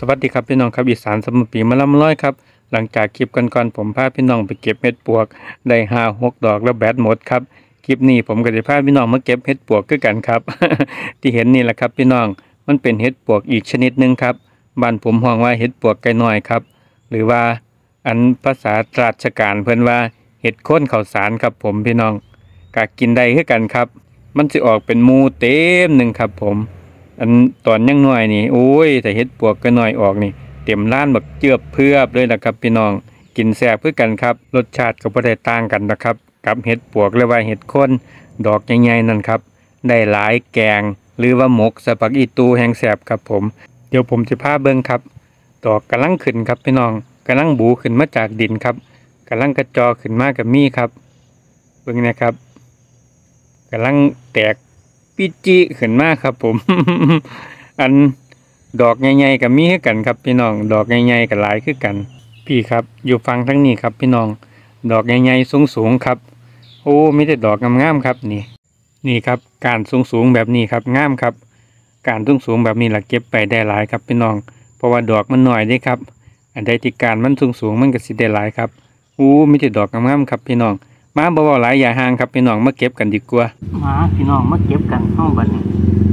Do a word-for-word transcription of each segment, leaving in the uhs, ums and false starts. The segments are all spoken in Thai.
สวัสดีครับพี่น้องครับอีสานสมปีมาลำร้อยครับหลังจากคลิปก่อนๆผมพาพี่น้องไปเก็บเห็ดปวกได้ห้าหกดอกแล้วแบตหมดครับคลิปนี้ผมก็จะพาพี่น้องมาเก็บเห็ดปวกคือกันครับ ที่เห็นนี่แหละครับพี่น้องมันเป็นเห็ดปวกอีกชนิดหนึ่งครับบ้านผมฮ้องว่าเห็ดปวกไก่น้อยครับหรือว่าอันภาษาราชการเพิ่นว่าเห็ดโค่นข้าวสารครับผมพี่น้องกะกินได้คือกันครับมันจะออกเป็นมูเต็มหนึ่งครับผมอันตอนยังน้อยนี่โอ้ยแต่เห็ดปวกก็น้อยออกนี่เต็มร้านแบบเจือบเพือบเลยนะครับพี่น้องกินแซ่บเพื่อกันครับรสชาติก็บ่ได้ต่างกันนะครับกับเห็ดปวกหรือว่าเห็ดโค่นดอกใหญ่ๆนั่นครับได้หลายแกงหรือว่าหมกสปักอีตูแห้งแซ่บครับผมเดี๋ยวผมจะพาเบิ่งครับดอกกำลังขึ้นครับพี่น้องกำลังบูขึ้นมาจากดินครับกำลังกระจอขึ้นมากับมีครับเบิ่งนะครับกำลังแตกปิจิขึ้นมาครับผม อันดอกใหญ่ๆกับมีคือกันครับพี่น้องดอกใหญ่ๆกับหลายคือกันพี่ครับอยู่ฟังทั้งนี้ครับพี่น้องดอกใหญ่ๆสูงๆครับโอ้มีแต่ดอกงามๆครับนี่นี่ครับการสูงๆแบบนี้ครับงามครับการสูงๆแบบนี้ล่ะเก็บไปได้หลายครับพี่น้องเพราะว่าดอกมันน้อยเด้ครับอันใดที่การมันสูงๆมันก็สิได้หลายครับโอ้มีแต่ดอกงามๆครับพี่น้องมาบ่บ่หลายอย่าห่างครับพี่น้องมาเก็บกันดีกว่ามาพี่น้องมาเก็บกันห้องบัดนี้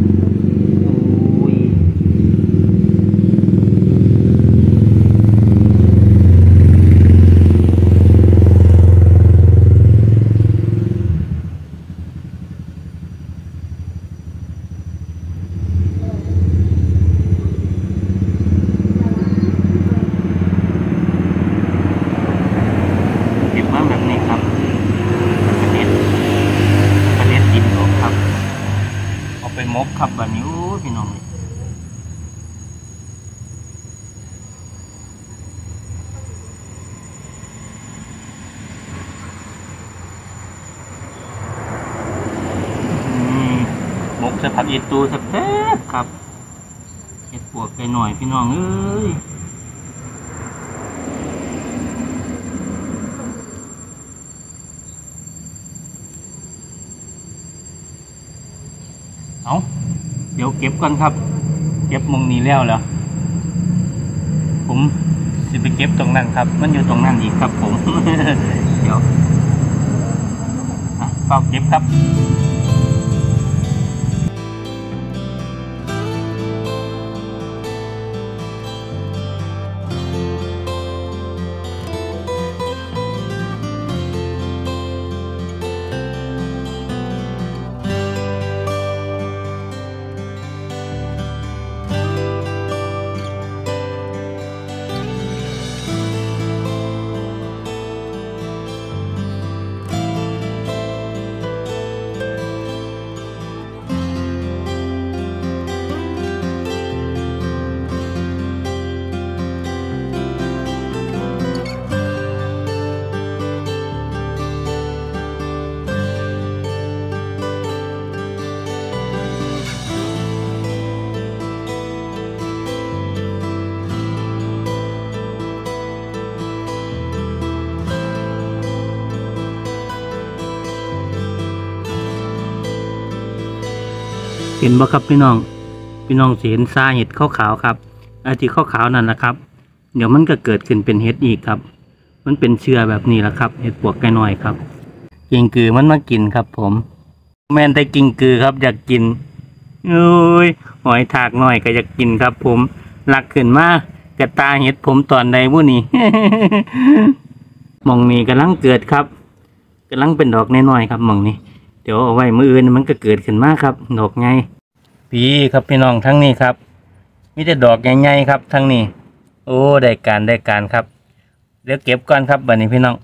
ไปมกครับแบบนี้พี่น้องมกจะผักอีตูสักแป๊บครับเห็ดปวกไปหน่อยพี่น้องเอ้ยเอาเดี๋ยวเก็บก่อนครับเก็บมุงนี้แล้วเหรอผมจะไปเก็บตรงนั้นครับมันอยู่ตรงนั้นอีกครับผม เดี๋ยวฝากเก็บครับเห็นบ่ครับพี่น้องพี่น้องเห็นซาเห็ดขาวๆครับไอ้ที่ขาวๆนั่นแหละครับเดี๋ยวมันก็เกิดขึ้นเป็นเห็ดอีกครับมันเป็นเชื้อแบบนี้แหละครับเห็ดปวกไก่น้อยครับกิ่งกือมันมากินครับผมแม่นแต่กิ่งกือครับอยากกินโอ้ยหอยถากน้อยก็อยากกินครับผมหลักขึ้นมากระตาเห็ดผมตอนใดวุ้นี่ มองนี้กำลังเกิดครับกำลังเป็นดอกน้อยๆครับมองนี้เดี๋ยวเอาไว้มืออื่นมันก็เกิดขึ้นมาครับดอกไงพี่ครับพี่น้องทั้งนี้ครับมีแต่ดอกใหญ่ๆครับทั้งนี้โอ้ได้การได้การครับเดี๋ยวเก็บก่อนครับบัดนี้พี่น้อง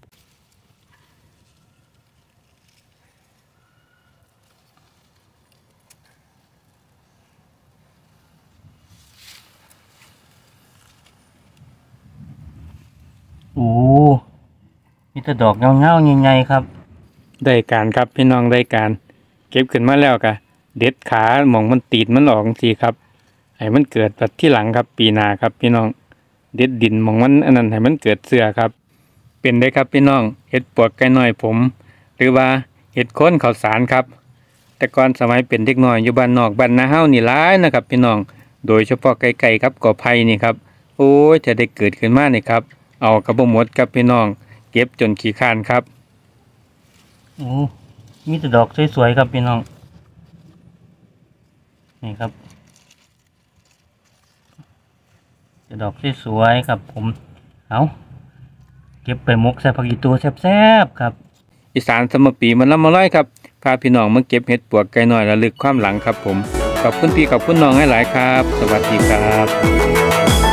โอ้มีแต่ดอกเงาๆใหญ่ๆครับได้การครับพี่น้องได้การเก็บขึ้นมาแล้วกะเด็ดขาหมองมันตีดมันออกทีครับให้มันเกิดแบบที่หลังครับปีหน้าครับพี่น้องเด็ดดินหมองมันอันนั้นให้มันเกิดเสือครับเป็นได้ครับพี่น้องเห็ดปวกไก่น้อยผมหรือว่าเห็ดโค่นข้าวสารครับแต่ก่อนสมัยเป็นเด็กน้อยอยู่บ้านนอกบ้านนาเฮานี่หลายนะครับพี่น้องโดยเฉพาะไก่ๆครับกอไผ่นี่ครับโอ้ยจะได้เกิดขึ้นมานี่ครับเอากระบอกหมดครับพี่น้องเก็บจนขี้ข้านครับโอ้มีแต่ดอกสวยๆครับพี่น้องนี่ครับจะดอกสวยๆครับผมเอาเก็บไปมกใส่ผักอีตัวแซ่บๆครับอีสานสมปีมันละมาร้อยครับพาพี่น้องมาเก็บเห็ดปวกไก่น้อยระลึกความหลังครับผมขอบคุณพี่ขอบคุณน้องให้หลายครับสวัสดีครับ